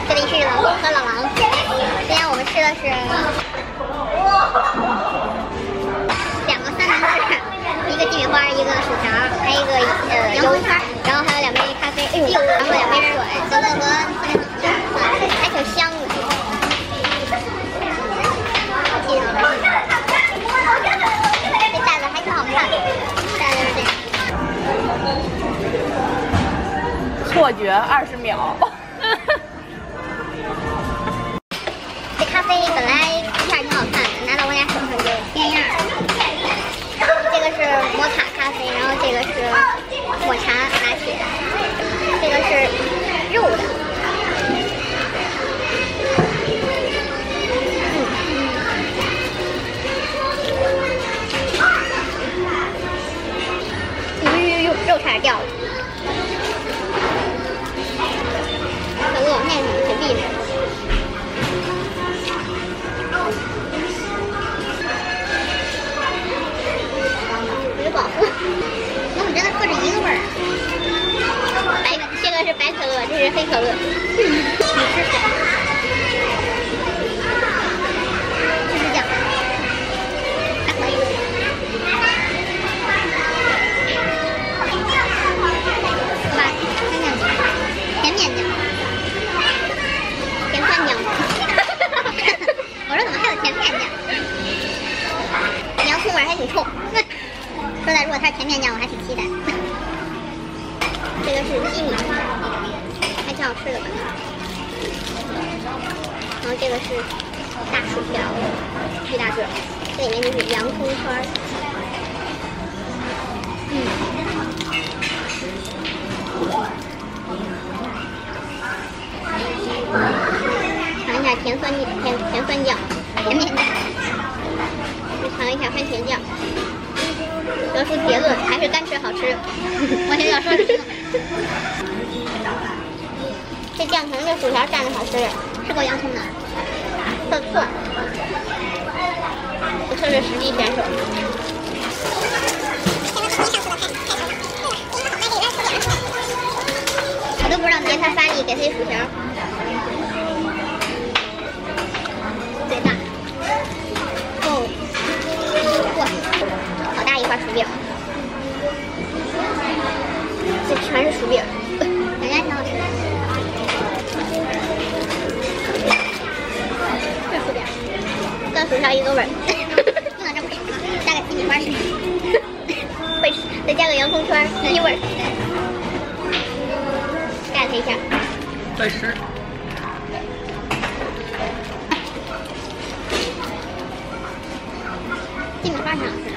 这里是老公和老狼。今天我们吃的是2个三明治，一个鸡米花，一个薯条，还有一个洋葱圈，然后还有2杯咖啡，然后2杯水，可乐和还挺香的。这袋子还挺好看的，袋子是这样。 错觉20秒。 这咖啡本来图片挺好看的，拿到我俩手上就变样了。这个是摩卡咖啡，然后这个是抹茶拿铁，这个是肉的。肉差点掉了。可乐面上雪碧似的。我觉得不好喝，我怎么觉得喝着一个味儿啊？这个是白可乐，这是黑可乐。你试试。就是这样，还可以。甜面酱，甜酸酱。我说怎么还有甜面酱？洋葱味还挺冲。说来，如果它是甜面酱，我还挺期待。这个是鸡米花，还挺好吃的吧？然后这个是大薯条，巨大个，这里面就是洋葱圈。尝一下甜酸酱，甜面酱。再尝一下番茄酱。得出结论，还是干吃好吃。我想要说什么？这酱可能这薯条蘸的好吃，是够洋葱的，特色。不测试实际选手。我都不知道别他发力给他一薯条。最大。哦，哇，好大一块薯饼。这全是薯饼，感觉还挺好吃的。这薯饼，跟薯条一个味儿，不能这么吃，加个鸡米花吃，会吃，再加个洋葱圈，一味儿。盖它一下， 会吃。 鸡米花挺好吃的。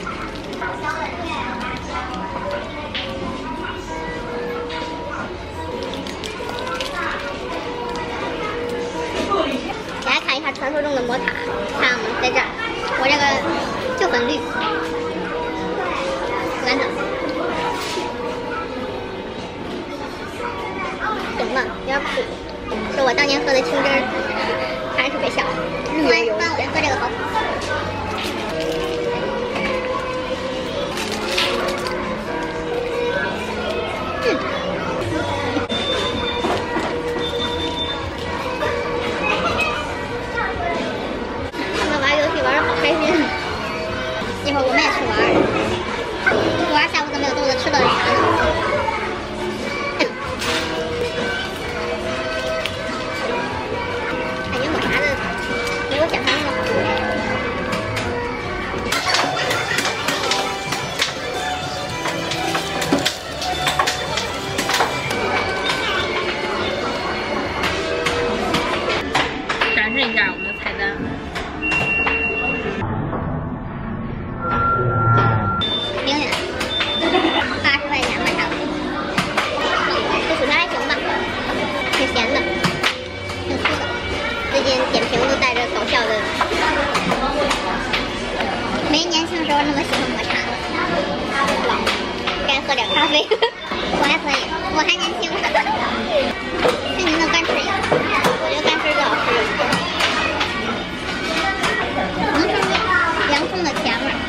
来看一下传说中的摩塔，看我们在这儿，我这个就很绿，完整。懂了，有点苦，是我当年喝的清汁儿，还是特别香。一般我就喝这个好苦。他们玩游戏玩的好开心，一会儿我们也去玩，玩下午都没有肚子吃到点啥呢。 展示一下我们的菜单。 零元，80块钱吧，差不多。这薯条还行吧，挺咸的，挺粗的。最近点评都带着搞笑的，没年轻时候那么喜欢抹茶了，老了，该喝点咖啡。我还可以，我还年轻。跟您的干吃一样，我觉得干吃最好吃。能吃出洋葱的甜味儿。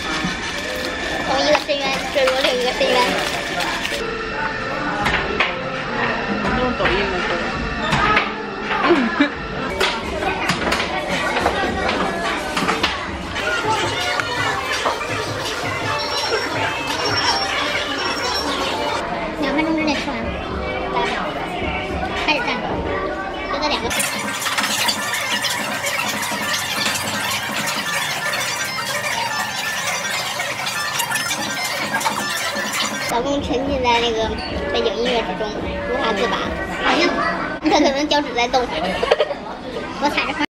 从一个深渊坠入另一个深渊。 两个。老公沉浸在那个背景音乐之中，无法自拔。好像他可能脚趾在动。我踩着。